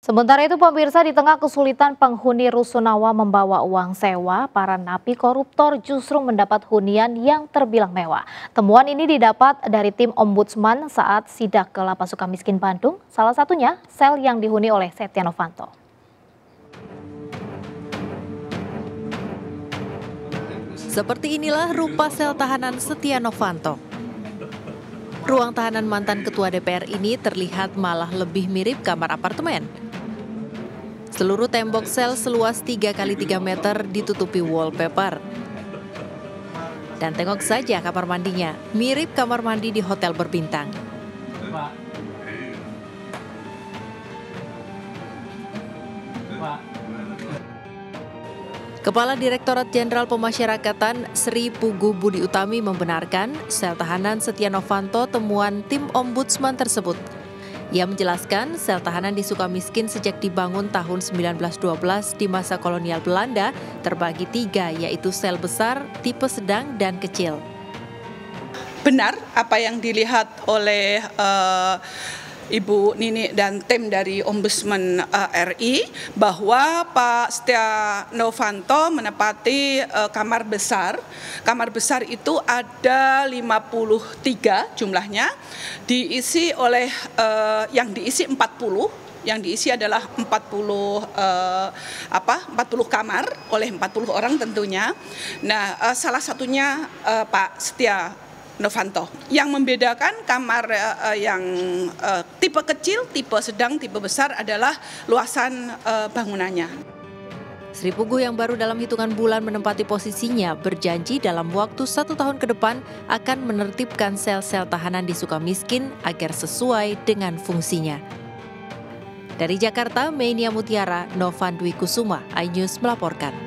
Sementara itu pemirsa, di tengah kesulitan penghuni Rusunawa membawa uang sewa, para napi koruptor justru mendapat hunian yang terbilang mewah. Temuan ini didapat dari tim Ombudsman saat sidak ke Lapas Sukamiskin Bandung, salah satunya sel yang dihuni oleh Setia Novanto. Seperti inilah rupa sel tahanan Setia Novanto. Ruang tahanan mantan ketua DPR ini terlihat malah lebih mirip kamar apartemen. Seluruh tembok sel seluas 3 x 3 meter ditutupi wallpaper. Dan tengok saja kamar mandinya, mirip kamar mandi di hotel berbintang. Kepala Direktorat Jenderal Pemasyarakatan Sri Pugu Budi Utami membenarkan sel tahanan Setia Novanto temuan tim Ombudsman tersebut. Ia menjelaskan sel tahanan di Sukamiskin sejak dibangun tahun 1912 di masa kolonial Belanda terbagi 3, yaitu sel besar, tipe sedang, dan kecil. Benar apa yang dilihat oleh Ibu Nini dan tim dari Ombudsman RI bahwa Pak Setia Novanto menempati kamar besar. Kamar besar itu ada 53 jumlahnya, diisi oleh yang diisi 40. Yang diisi adalah 40 kamar oleh 40 orang tentunya. Nah, salah satunya Pak Setia Novanto. Yang membedakan kamar yang tipe kecil, tipe sedang, tipe besar adalah luasan bangunannya. Sri Pugu yang baru dalam hitungan bulan menempati posisinya berjanji dalam waktu 1 tahun ke depan akan menertibkan sel-sel tahanan di Sukamiskin agar sesuai dengan fungsinya. Dari Jakarta, Meinia Mutiara, Novan Dwi Kusuma, iNews melaporkan.